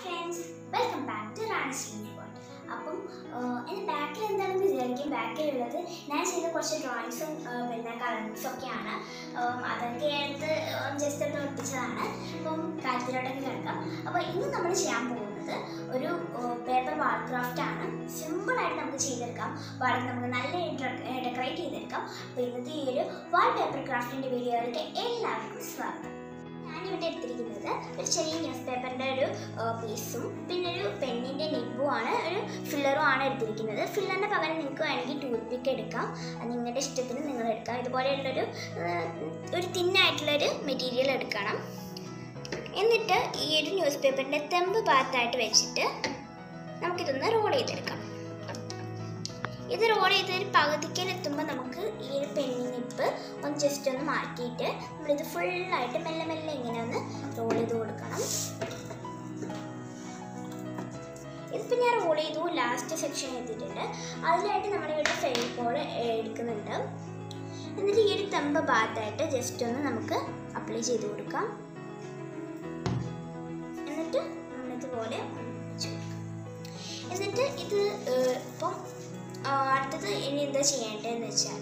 friends, welcome back to Rana's World. അപ്പം എൻ്റെ ബാക്കിൽ എന്താണെന്ന് വിചാരിക്കും. ബാക്കിലുള്ളത് ഞാൻ ചെയ്ത കുറച്ച് ഡ്രോയിങ്സും പിന്നെ കളറിങ്സും ഒക്കെയാണ്. അതൊക്കെ എടുത്ത് ജസ്റ്റ് ഒന്ന് ഒട്ടിച്ചതാണ്. അപ്പം കാര്യത്തിലോട്ടൊക്കെ കിടക്കാം. അപ്പോൾ ഇന്ന് നമ്മൾ ചെയ്യാൻ പോകുന്നത് ഒരു പേപ്പർ വാൾ ക്രാഫ്റ്റ് ആണ്. സിമ്പിളായിട്ട് നമുക്ക് ചെയ്തെടുക്കാം. വാൾ നമുക്ക് നല്ല ഡെക്കറേറ്റ് ചെയ്തെടുക്കാം. അപ്പോൾ ഇന്നത്തെ ഈ ഒരു വാൾ പേപ്പർ ക്രാഫ്റ്റിൻ്റെ വീഡിയോയിലേക്ക് എല്ലാവർക്കും സ്വാഗതം. ഞാനിവിടെ എടുത്തിരിക്കുന്നത് ഒരു ചെറിയ ന്യൂസ് പേപ്പറിൻ്റെ ഒരു പീസും പിന്നെ ഒരു പെണ്ണിൻ്റെ നിബുമാണ്, ഒരു ഫില്ലറും ആണ് എടുത്തിരിക്കുന്നത്. ഫില്ലറിൻ്റെ പകരം നിങ്ങൾക്ക് വേണമെങ്കിൽ ടൂത്ത് പിക്ക് എടുക്കാം. അത് നിങ്ങളുടെ ഇഷ്ടത്തിന് നിങ്ങൾ എടുക്കാം. ഇതുപോലെയുള്ളൊരു തിന്നായിട്ടുള്ളൊരു മെറ്റീരിയൽ എടുക്കണം. എന്നിട്ട് ഈ ഒരു ന്യൂസ് പേപ്പറിൻ്റെ തെമ്പ് ഭാഗത്തായിട്ട് വെച്ചിട്ട് നമുക്കിതൊന്ന് റോൾ ചെയ്തെടുക്കാം. ഇത് റോൾ ചെയ്തൊരു പകുതിക്കലെത്തുമ്പോൾ നമുക്ക് ഈ ഒരു പെണ്ണിനിപ്പ് ഒന്ന് ജസ്റ്റ് ഒന്ന് മാറ്റിയിട്ട് നമ്മളിത് ഫുള്ളായിട്ട് മെല്ലെ മെല്ലെ ഇങ്ങനെ ഒന്ന് റോൾ ചെയ്ത് കൊടുക്കണം. ഇതിപ്പോൾ ഞാൻ റോൾ ചെയ്തു ലാസ്റ്റ് സെക്ഷൻ എത്തിയിട്ടുണ്ട്. അതിലായിട്ട് നമ്മളിവിടെ ഫെവിക്കോൾ എടുക്കുന്നുണ്ട്. എന്നിട്ട് ഈ ഒരു തെമ്പ് ഭാഗത്തായിട്ട് ജസ്റ്റ് ഒന്ന് നമുക്ക് അപ്ലൈ ചെയ്ത് കൊടുക്കാം. എന്നിട്ട് നമ്മളിതുപോലെ വെച്ച് കൊടുക്കാം. എന്നിട്ട് ഇത് ഇപ്പം അടുത്തത് ഇനി എന്താ ചെയ്യേണ്ടതെന്ന് വെച്ചാൽ,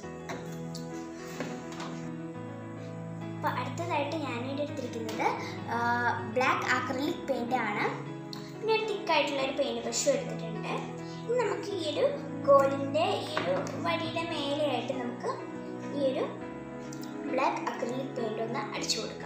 അപ്പോൾ അടുത്തതായിട്ട് ഞാനിവിടെ എടുത്തിരിക്കുന്നത് ബ്ലാക്ക് അക്രിലിക് പെയിൻ്റ് ആണ്. പിന്നെ ഒരു തിക്കായിട്ടുള്ളൊരു പെയിൻറ്റ് ബ്രഷും എടുത്തിട്ടുണ്ട്. ഇനി നമുക്ക് ഈ ഒരു ഗോളിൻ്റെ ഈ ഒരു വടിയുടെ മേലെയായിട്ട് നമുക്ക് ഈ ഒരു ബ്ലാക്ക് അക്രിലിക് പെയിൻ്റ് ഒന്ന് അടിച്ചു കൊടുക്കാം.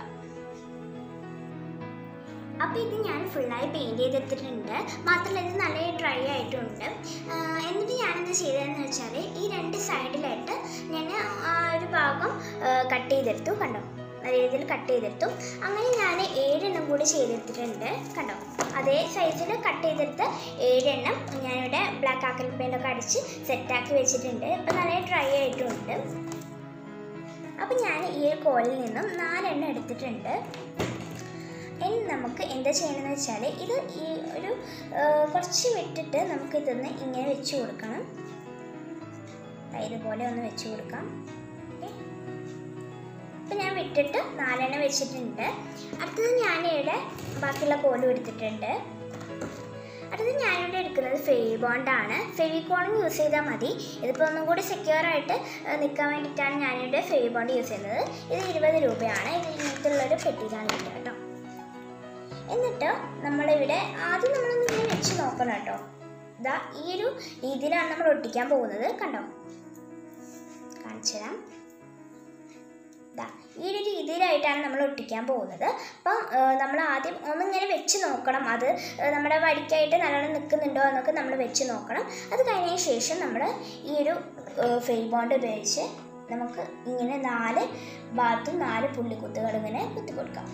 അപ്പോൾ ഇത് ഞാൻ ഫുള്ളായി പെയിൻറ്റ് ചെയ്തെടുത്തിട്ടുണ്ട്. മാത്രമല്ല ഇത് നല്ല ഡ്രൈ ആയിട്ടുണ്ട്. എന്നിട്ട് ഞാനെന്ത് ചെയ്തതെന്ന് വെച്ചാൽ ഈ രണ്ട് സൈഡിലായിട്ട് ഞാൻ ഒരു ഭാഗം കട്ട് ചെയ്തെടുത്തു. കണ്ടോ, നല്ല രീതിയിൽ കട്ട് ചെയ്തെടുത്തു. അങ്ങനെ ഞാൻ 7 എണ്ണം കൂടി ചെയ്തെടുത്തിട്ടുണ്ട്. കണ്ടോ, അതേ സൈസിൽ കട്ട് ചെയ്തെടുത്ത് 7 എണ്ണം ഞാനിവിടെ ബ്ലാക്ക് അക്രിലിക് പെയിൻ്റൊക്കെ അടിച്ച് സെറ്റാക്കി വെച്ചിട്ടുണ്ട്. ഇപ്പോൾ നല്ല ഡ്രൈ ആയിട്ടുണ്ട്. അപ്പോൾ ഞാൻ ഈ ഒരു കോളിൽ നിന്നും 4 എണ്ണം എടുത്തിട്ടുണ്ട്. ഇനി നമുക്ക് എന്താ ചെയ്യണമെന്ന് വെച്ചാൽ ഇത് ഈ ഒരു കുറച്ച് വിട്ടിട്ട് നമുക്കിതൊന്ന് ഇങ്ങനെ വെച്ച് കൊടുക്കണം. ഇതുപോലെ ഒന്ന് വെച്ച് കൊടുക്കാം. ഓക്കെ, അപ്പം ഞാൻ വിട്ടിട്ട് 4 എണ്ണം വെച്ചിട്ടുണ്ട്. അടുത്തത് ഞാനിവിടെ ബാക്കിയുള്ള കോലും എടുത്തിട്ടുണ്ട്. അടുത്തത് ഞാനിവിടെ എടുക്കുന്നത് ഫെവിബോണ്ടാണ്. ഫെവിക്കോളും യൂസ് ചെയ്താൽ മതി. ഇതിപ്പോൾ ഒന്നും കൂടി സെക്യൂറായിട്ട് നിൽക്കാൻ വേണ്ടിയിട്ടാണ് ഞാനിവിടെ ഫെവിബോണ്ട് യൂസ് ചെയ്യുന്നത്. ഇത് 20 രൂപയാണ്. ഇത് ഇങ്ങനത്തുള്ളൊരു പെട്ടിയിലാണ് കിട്ടുക കേട്ടോ. എന്നിട്ട് നമ്മളിവിടെ ആദ്യം നമ്മളൊന്ന് ഇങ്ങനെ വെച്ച് നോക്കണം കേട്ടോ. ഇതാ ഈ ഒരു രീതിയിലാണ് നമ്മൾ ഒട്ടിക്കാൻ പോകുന്നത്. കണ്ടോ, കാണിച്ചു തരാം. ഇതാ ഈ ഒരു രീതിയിലായിട്ടാണ് നമ്മൾ ഒട്ടിക്കാൻ പോകുന്നത്. അപ്പം നമ്മൾ ആദ്യം ഒന്നിങ്ങനെ വെച്ച് നോക്കണം. അത് നമ്മുടെ വടിക്കായിട്ട് നല്ലോണം നിൽക്കുന്നുണ്ടോ എന്നൊക്കെ നമ്മൾ വെച്ച് നോക്കണം. അത് കഴിഞ്ഞതിന് ശേഷം നമ്മൾ ഈ ഒരു ഫെവിബോണ്ട് ഉപയോഗിച്ച് നമുക്ക് ഇങ്ങനെ 4 ഭാഗത്തും 4 പുള്ളിക്കുത്തുകൾ ഇങ്ങനെ കുത്തി കൊടുക്കാം.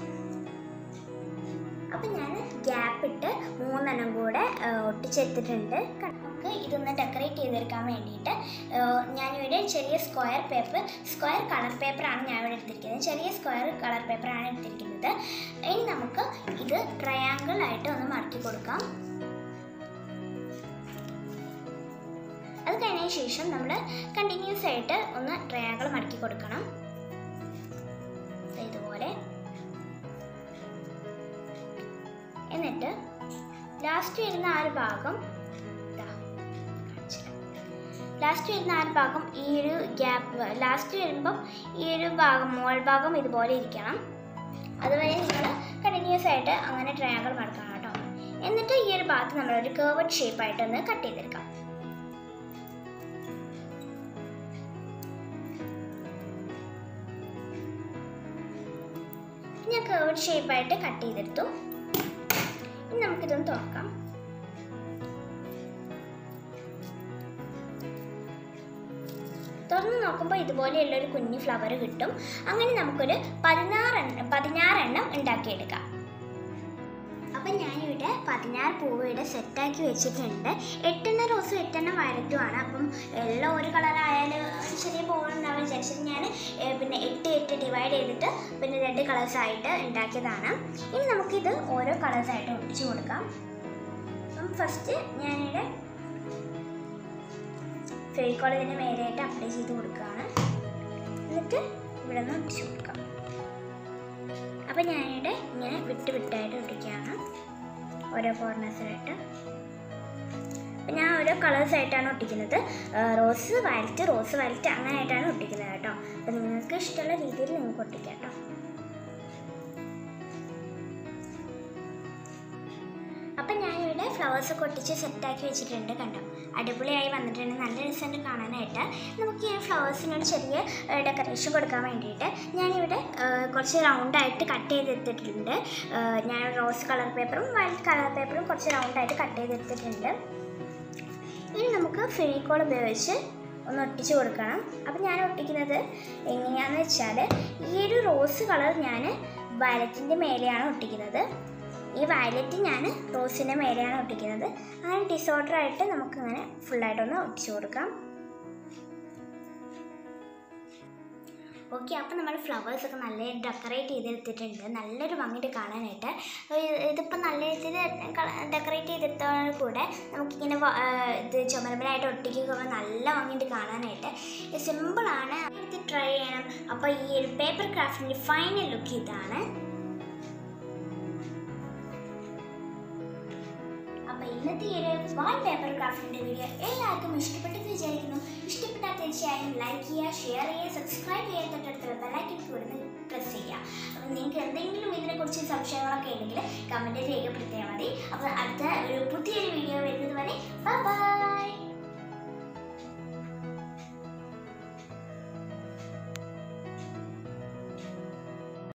അപ്പം ഞാൻ ഗ്യാപ്പിട്ട് 3 എണ്ണം കൂടെ ഒട്ടിച്ചെടുത്തിട്ടുണ്ട്. നമുക്ക് ഇതൊന്ന് ഡെക്കറേറ്റ് ചെയ്തെടുക്കാൻ വേണ്ടിയിട്ട് ഞാനിവിടെ ചെറിയ സ്ക്വയർ കളർ പേപ്പറാണ് ഞാനിവിടെ എടുത്തിരിക്കുന്നത്. ചെറിയ സ്ക്വയർ കളർ പേപ്പറാണ് എടുത്തിരിക്കുന്നത്. ഇനി നമുക്ക് ഇത് ട്രയാങ്കിൾ ആയിട്ട് ഒന്ന് മടക്കി കൊടുക്കാം. അത് കഴിഞ്ഞതിന് ശേഷം നമ്മൾ കണ്ടിന്യൂസ് ആയിട്ട് ഒന്ന് ട്രയാങ്കിൾ മടക്കി കൊടുക്കണം. ഇതുപോലെ. എന്നിട്ട് ലാസ്റ്റ് വരുന്ന ആ ഒരു ഭാഗം ഈ ഒരു ഗ്യാപ്പ് ലാസ്റ്റ് വരുമ്പം ഈ ഒരു ഭാഗം മോൾ ഭാഗം ഇതുപോലെ ഇരിക്കണം. അതുവരെ നിങ്ങൾ കണ്ടിന്യൂസ് ആയിട്ട് അങ്ങനെ ട്രയാങ്കിൾ മടക്കണം കേട്ടോ. എന്നിട്ട് ഈ ഒരു ഭാഗത്ത് നമ്മളൊരു കർവ്ഡ് ഷേപ്പായിട്ടൊന്ന് കട്ട് ചെയ്തെടുക്കാം. ഞാൻ കർവ്ഡ് ഷേപ്പായിട്ട് കട്ട് ചെയ്തെടുത്തു. ഇനി നമുക്കിതൊന്ന് തുറക്കാം. തുറന്ന് നോക്കുമ്പോൾ ഇതുപോലെയുള്ളൊരു കുഞ്ഞു ഫ്ലവർ കിട്ടും. അങ്ങനെ നമുക്കൊരു 16 എണ്ണം ഉണ്ടാക്കിയെടുക്കാം. അപ്പം ഞാനിവിടെ 16 പൂവ് ഇവിടെ സെറ്റാക്കി വെച്ചിട്ടുണ്ട്. 8 എണ്ണം റോസും 8 എണ്ണം വയലറ്റുമാണ്. അപ്പം എല്ലാം ഒരു കളറായാലും ചെറിയ പോകുന്നുണ്ടാവും വിചാരിച്ചത് ഞാൻ പിന്നെ 8 ഡിവൈഡ് ചെയ്തിട്ട് പിന്നെ 2 കളേഴ്സായിട്ട് ഉണ്ടാക്കിയതാണ്. ഇനി നമുക്കിത് ഓരോ കളേഴ്സായിട്ട് ഒട്ടിച്ച് കൊടുക്കാം. അപ്പം ഫസ്റ്റ് ഞാനിവിടെ ഫെവിക്കോൾ ഇതിൻ്റെ മേലെയായിട്ട് അപ്ലൈ ചെയ്ത് കൊടുക്കുകയാണ്. എന്നിട്ട് ഇവിടെ നിന്ന് ഒട്ടിച്ച് കൊടുക്കാം. അപ്പോൾ ഞാനിവിടെ ഇങ്ങനെ വിട്ടായിട്ട് ഒട്ടിക്കുകയാണ്. ഓരോ കോർണേഴ്സിലായിട്ട്. അപ്പം ഞാൻ ഓരോ കളേഴ്സായിട്ടാണ് ഒട്ടിക്കുന്നത്. റോസ് വയലറ്റ് അങ്ങനെയായിട്ടാണ് ഒട്ടിക്കുന്നത് കേട്ടോ. അപ്പം നിങ്ങൾക്ക് ഇഷ്ടമുള്ള രീതിയിൽ നിങ്ങൾക്ക് ഒട്ടിക്കാം കേട്ടോ. അപ്പം ഞാനിവിടെ ഫ്ലവേഴ്സൊക്കെ ഒട്ടിച്ച് സെറ്റാക്കി വെച്ചിട്ടുണ്ട്. കണ്ടോ, അടിപൊളിയായി വന്നിട്ടുണ്ട്. നല്ല രസമുണ്ട് കാണാനായിട്ട്. നമുക്ക് ഈ ഫ്ലവേഴ്സിനൊരു ചെറിയ ഡെക്കറേഷൻ കൊടുക്കാൻ വേണ്ടിയിട്ട് ഞാനിവിടെ കുറച്ച് റൗണ്ടായിട്ട് കട്ട് ചെയ്തെടുത്തിട്ടുണ്ട്. ഞാൻ റോസ് കളർ പേപ്പറും വൈറ്റ് കളർ പേപ്പറും കുറച്ച് റൗണ്ടായിട്ട് കട്ട് ചെയ്തെടുത്തിട്ടുണ്ട്. ഇനി നമുക്ക് ഫെവിക്കോൾ ഉപയോഗിച്ച് ഒന്ന് ഒട്ടിച്ച് കൊടുക്കണം. അപ്പം ഞാൻ ഒട്ടിക്കുന്നത് എങ്ങനെയാണെന്ന് വെച്ചാൽ, ഈ ഒരു റോസ് കളർ ഞാൻ വയലറ്റിൻ്റെ മേലെയാണ് ഒട്ടിക്കുന്നത്. ഈ വയലറ്റ് ഞാൻ റോസിൻ്റെ മേലെയാണ് ഒട്ടിക്കുന്നത്. അങ്ങനെ ഡിസോർഡറായിട്ട് നമുക്കങ്ങനെ ഫുള്ളായിട്ടൊന്ന് ഒട്ടിച്ച് കൊടുക്കാം. ഓക്കെ, അപ്പോൾ നമ്മൾ ഫ്ലവേഴ്സൊക്കെ നല്ല ഡെക്കറേറ്റ് ചെയ്തെടുത്തിട്ടുണ്ട്. നല്ലൊരു ഭംഗിയിട്ട് കാണാനായിട്ട്. ഇതിപ്പോൾ നല്ല രീതിയിൽ ഡെക്കറേറ്റ് ചെയ്തെടുത്തതോട് കൂടെ നമുക്കിങ്ങനെ ഇത് ചുമരമ്പലായിട്ട് ഒട്ടിക്കുമ്പോൾ നല്ല ഭംഗിയിട്ട് കാണാനായിട്ട്. സിമ്പിളാണ്, ഇത് ട്രൈ ചെയ്യണം. അപ്പോൾ ഈ ഒരു പേപ്പർ ക്രാഫ്റ്റിൻ്റെ ഫൈനൽ ലുക്ക് ഇതാണ്. അപ്പോൾ ഇന്നത്തെ ഈ ഒരു വാൾ പേപ്പർ ക്രാഫ്റ്റിൻ്റെ വീഡിയോ എല്ലാവർക്കും ഇഷ്ടപ്പെട്ടെന്ന് വിചാരിക്കുന്നു. ഇഷ്ടപ്പെട്ടാൽ തീർച്ചയായും ലൈക്ക് ചെയ്യുക, ഷെയർ ചെയ്യുക, സബ്സ്ക്രൈബ് ചെയ്യുക, തൊട്ടടുത്തുള്ള ബെല്ലൈക്കൺ കൂടി പ്രസ് ചെയ്യുക. അപ്പോൾ നിങ്ങൾക്ക് എന്തെങ്കിലും ഇതിനെക്കുറിച്ച് സംശയങ്ങളൊക്കെ ഉണ്ടെങ്കിൽ കമൻറ്റ് രേഖപ്പെടുത്തിയാൽ മതി. അപ്പോൾ അടുത്ത ഒരു പുതിയൊരു വീഡിയോ വരുന്നത് വരെ ബൈ.